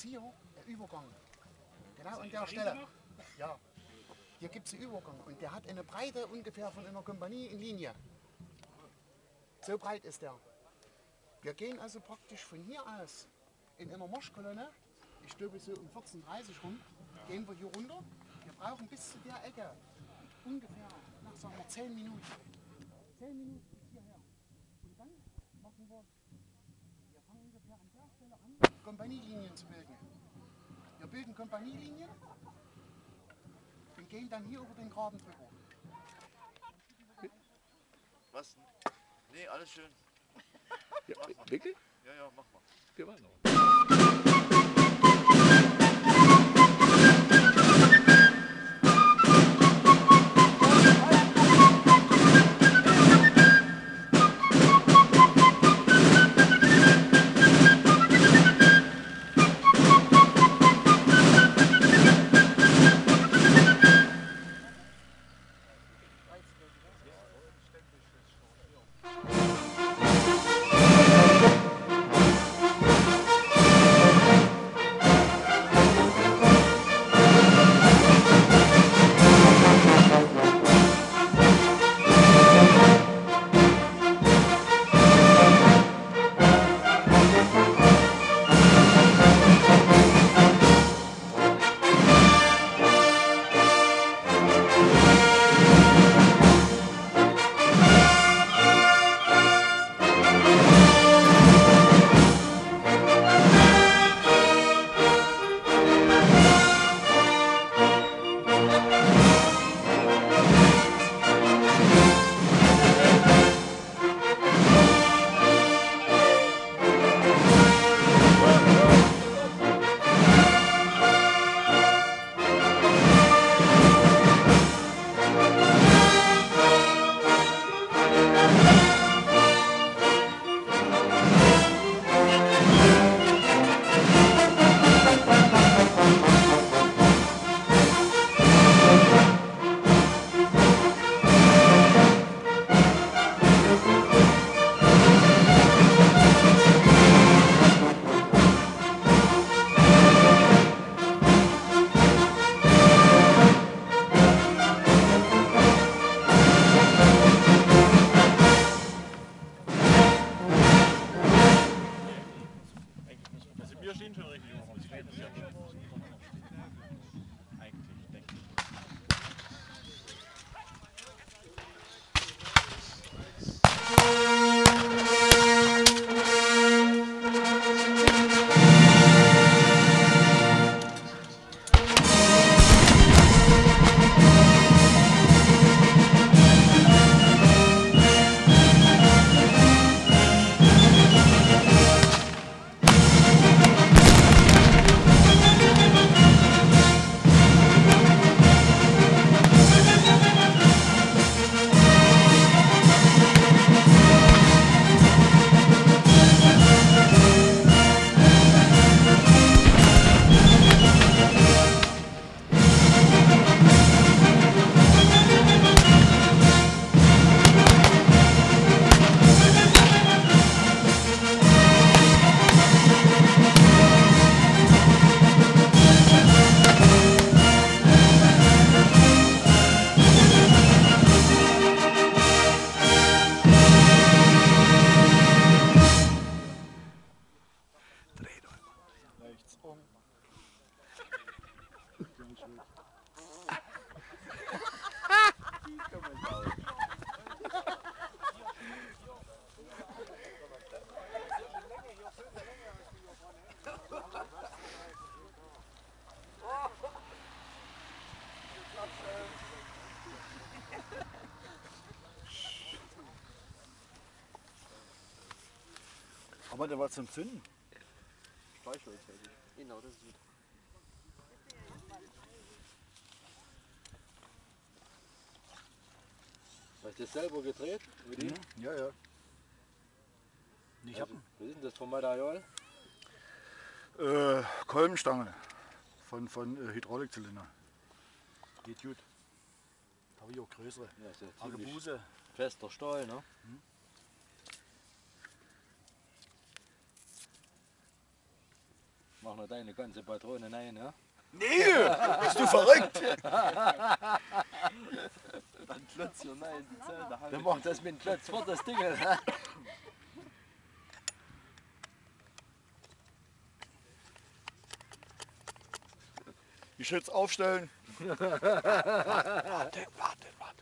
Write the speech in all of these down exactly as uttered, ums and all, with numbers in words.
hier der Übergang. Genau an der Stelle. Ja. Hier gibt es einen Übergang und der hat eine Breite ungefähr von einer Kompanie in Linie. So breit ist der. Wir gehen also praktisch von hier aus in einer Marschkolonne, ich glaube so um vierzehn Uhr dreißig rum, gehen wir hier runter. Wir brauchen bis zu der Ecke ungefähr, nach sagen wir zehn Minuten. zehn Minuten bis hierher. Und dann machen wir, wir fangen ungefähr an der Stelle an, Kompanielinien zu bilden. Wir bilden Kompanielinien und gehen dann hier über den Graben drüber. Was? Nee, alles schön. Ja, wirklich? Ja, ja, mach mal. Wir waren noch. Wir stehen schon richtig um. Eigentlich denke ich. Rechts um. Aber der war zum Zünden. Streichholz hätte ich. Genau, das ist gut. Hast du das selber gedreht? Mit ihm? Mhm. Ja, ja. Ich Also, hab was ist denn das für Material? äh, Kolbenstange von, von äh, Hydraulikzylinder. Geht gut. Habe ich auch größere. Ja, ist ja ziemlich Argebuse. fester Stahl, ne? Hm. Mach noch deine ganze Patrone rein, ja? Nee, bist du verrückt? Dann klotzt hier rein in die Zelle. Da Dann macht das mit dem Klotz fort, das Ding. Ne? Die Schütz aufstellen. Warte, warte, warte.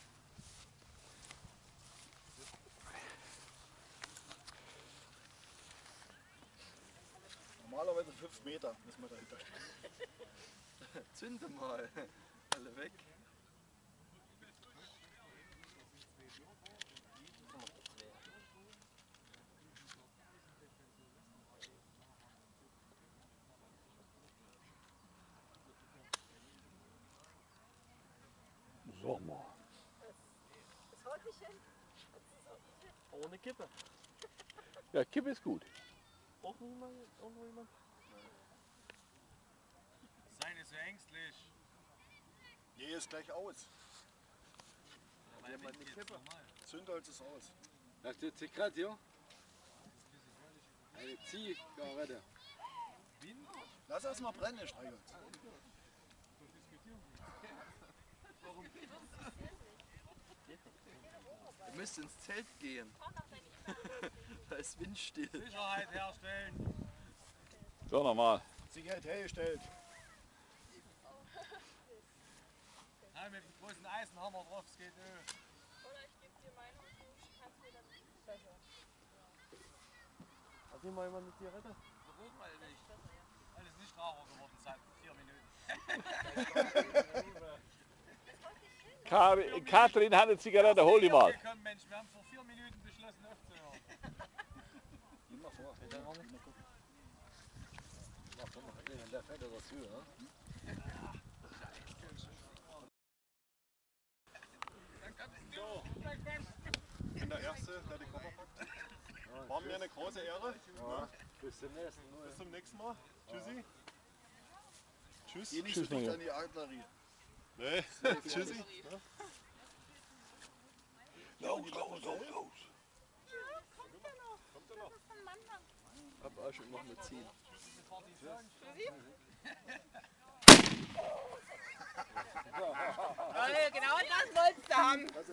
Normalerweise fünf Meter müssen wir dahinter stehen. Zünde mal. Alle weg. Sag mal. Ohne Kippe. Ja, Kippe ist gut. Auch niemand? Irgendwo jemand? Sei nicht so ängstlich. Nee, ist gleich aus. Der hat eine Kippe. Zündholz ist aus. Hast du Zigarette hier? Eine Zigarette. Lass erst mal brennen, Streichholz. Ihr müsst ins Zelt gehen. Da ist windstill. Sicherheit herstellen. So, nochmal. Sicherheit hergestellt. Ja, mit dem großen Eisenhammer drauf, es geht Öl. Oder ich gebe dir meinen und du kannst mir dann besser. Hat jemand mal eine Zigarette? Warum mal nicht? Alles nicht raucher geworden seit vier Minuten. Kar Katrin hat eine Zigarette, hol die mal. Gekommen, Mensch, wir haben vor vier Minuten beschlossen aufzuhören. Geh mal vor. Mach doch mal den, der fällt dazu, ne? Ich bin der Erste, der die Koffer packt. War mir eine große Ehre. Ja, bis zum nächsten Mal. Bis zum nächsten Mal. Tschüssi. Tschüss. Geh nicht Tschüss, so dicht Junge. an die Artillerie. Nee. Tschüssi. Los, los, los, los. Hab auch schon noch eine ziehen. Genau das wolltest du haben.